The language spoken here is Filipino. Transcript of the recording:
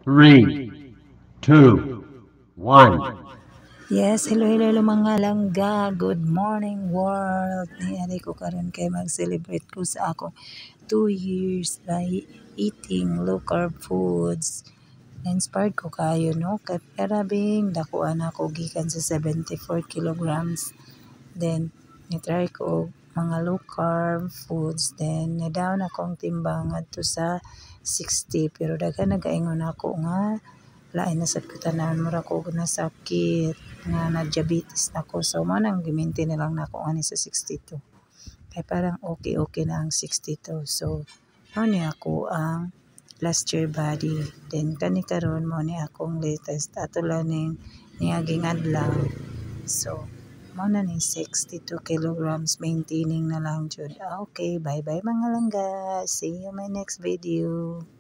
3, 2, 1. Yes, hello mga langga. Good morning world. Niyari ko karon kay mag-celebrate ko sa akong 2 years by eating low carb foods. Na-inspired ko kayo no kay karabing dakuan ako gikan sa 74 kilograms. Then ni-try ko mga low carb foods. Then na-down akong timbang adto sa 60 pero daghan nagaingon ako nga lain na sad ko tanan mura ko nasakit nga na diabetes nako, so mo nang gi-maintain na lang nako ani sa 62 kay parang okay na ang 62, so mo ni ako ang last year body. Then kani karon mo ni akong latest ato lang ning niaging adlaw, so mo na ni 62 kilograms maintaining na lang jud. Okay, bye bye mga langga, see you my next video.